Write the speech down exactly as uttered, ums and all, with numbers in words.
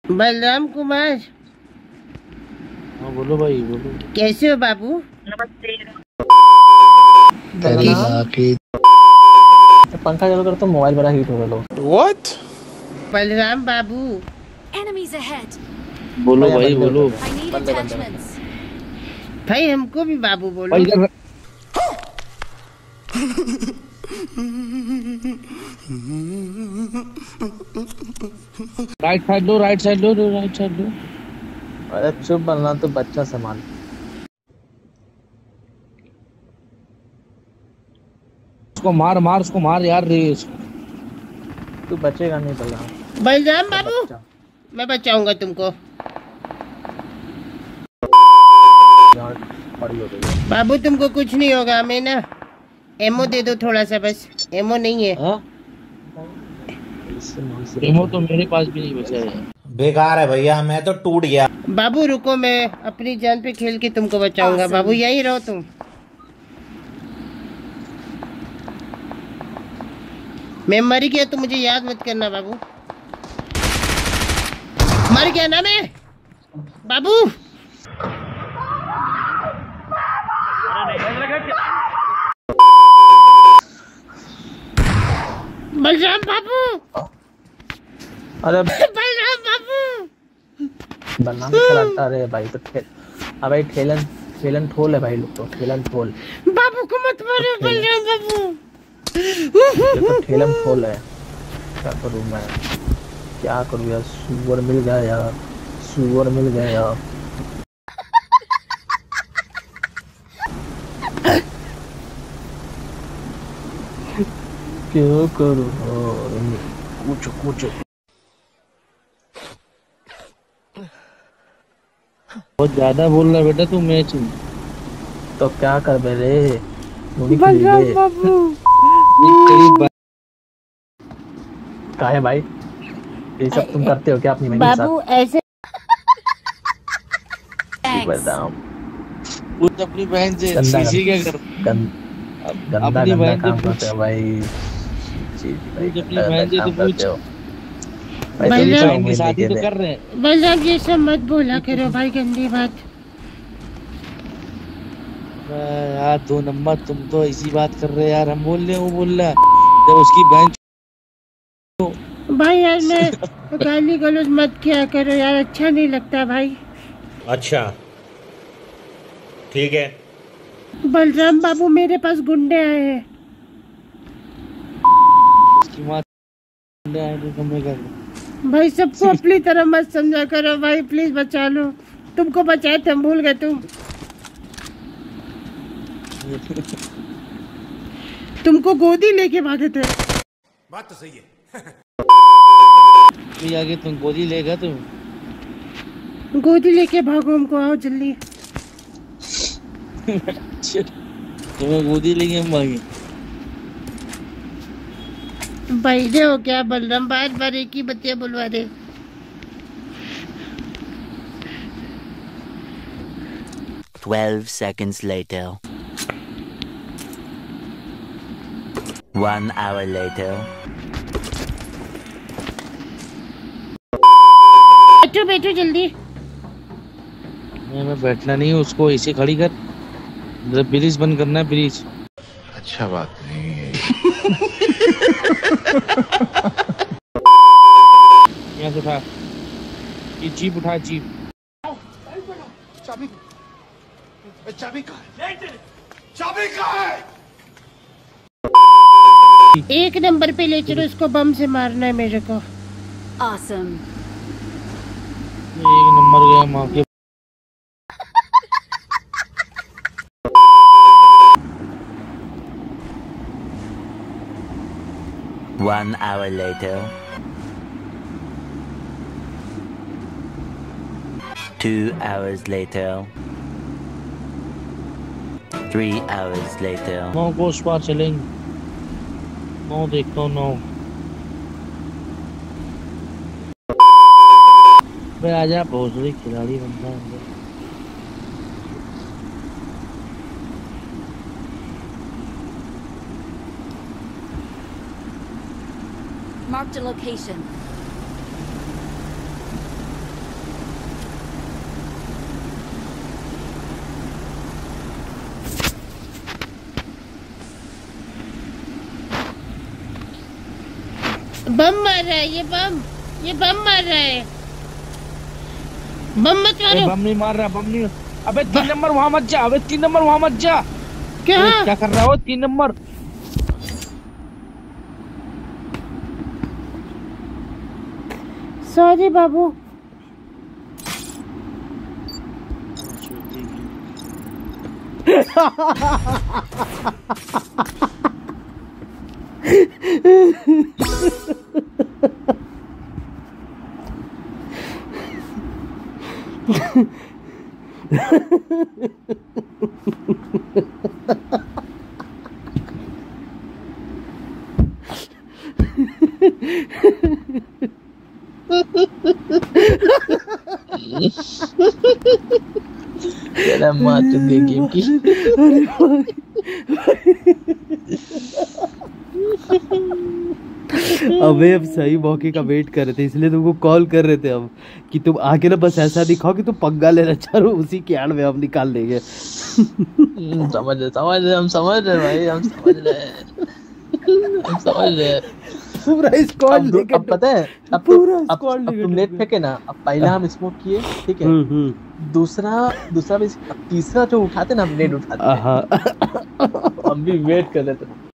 बलराम कुमार। हाँ बोलो भाई बोलो। कैसे हो बाबू? नमस्ते। पंखा चालू कर तो मोबाइल बड़ा हीट हो गया। What? Balram Babu. Enemies ahead. बोलो भाई बोलो। I need attachments. भाई हमको भी बाबू बोलो। भाई इधर राइट साइड लो राइट साइड लो राइट साइड लो। अरे चुप बनना तो बच्चा संभाल। उसको मार मार उसको मार यार रेस। तू बचेगा नहीं बलराम। बलराम बाबू मैं बचाऊंगा तुमको। बाबू तुमको कुछ नहीं होगा। मैं ना एमो दे दो थोड़ा सा बस। एमो नहीं है। हा? एमो तो मेरे पास भी नहीं बचा है। बेकार है भैया मैं तो टूट गया। बाबू रुको मैं अपनी जान पे खेल के तुमको बचाऊंगा। बाबू यहीं रहो तुम। मैं मर गया तो मुझे याद मत करना बाबू। मर गया ना मैं बाबू। बलराम बाबू। अरे बलराम बाबू। बलराम खिलाता रे भाई तो खेल। अब भाई ठेलन ठेलन ठोल है भाई लोग तो ठेलन ठोल। बाबू को मत मारो बलराम बाबू। तो ठेलन ठोल है। क्या करूं मैं क्या करूं यार। सुअर मिल गया यार सुअर मिल गया यार। क्या करूं कुछ कुछ बहुत ज्यादा बोल रहा बेटा तू। मैच तो क्या कर बे रे बलराम बाबू। क्या है भाई ये सब तुम करते हो क्या अपनी बहन के साथ? बाबू ऐसे बलराम खुद अपनी बहन से सीसी क्या कर गंदा गंदा काम करते हो भाई। जी भाई अपनी बहन से तो पूछ। बलराम की शादी तो कर रहे हैं। बलराम ये सब मत बोला करो भाई गंदी बात। यार दो नंबर तुम तो ऐसी बात कर रहे यार। हम बोल रहे हैं वो बोल रहा है जब उसकी बहन। भाई यार मैं गाली गलौज मत किया करो यार। अच्छा नहीं लगता भाई। अच्छा ठीक है। बलराम बाबू मेरे पास गुंडे आए हैं। उसकी माँ आए तो तुमने कर भाई सबको अपनी तरह मत समझा करो भाई। प्लीज बचा लो। तुमको बचाए थे हम भूल गए तुम। तुमको गोदी लेके भागे थे। बात तो सही है। भी आगे तुम गोदी लेगा तुम। गोदी लेके भागो हमको। आओ जल्दी। तुम्हें गोदी लेके हम भागे। बैठे हो क्या बलराम? बार बार एक ही बतिया बुलवा दे। Twelve seconds later. One hour later. बैठो बैठो जल्दी। नहीं मैं बैठना नहीं उसको ऐसे खड़ी कर। ब्रिज बंद करना है ब्रिज। अच्छा बात नहीं है। यहाँ से उठा ये जीप उठा जीप। चाबी चाबी कहाँ है? चाबी कहाँ है? एक नंबर पे ले चलो इसको। बम से मारना है मेरे को। Awesome. एक नंबर गया माँ के। One hour later. Two hours later. Three hours later. नौ को उस पार चलेंगे। नौ देखता हूँ नौ। भाई आजा भोसड़ी खिलाड़ी बनता है। Marked a location. बम मार रहा है ये बम, ये बम मार रहा है। बम मत अरे मारो। बम नहीं मार रहा, बम नहीं। अबे तीन नंबर वहाँ मत जा, अबे तीन नंबर वहाँ मत जा। क्या अरे क्या कर रहा हो तीन नंबर? सॉरी बाबू। तेरा माँ चुदी गेम की। अबे अब सही मौके का वेट कर रहे थे, इसलिए तुमको कॉल कर रहे थे अब कि तुम आके ना बस ऐसा दिखाओ कि तुम पंगा लेना चाह रहे हो, उसी की आड़ में हम निकाल लेंगे। समझ रहे समझ रहे हम समझ रहे भाई, हम समझ रहे हम समझ रहे। पूरा स्क्वाड अब, लेके अब पता है अब पूरा तो, अब, स्क्वाड अब लेके तुम नेट फेंके ना, अब पहला हम स्मोक किए ठीक है, हम्म हम्म दूसरा दूसरा भी, तीसरा जो उठाते ना हम नेट उठाते, हाँ। हम भी वेट कर रहे थे।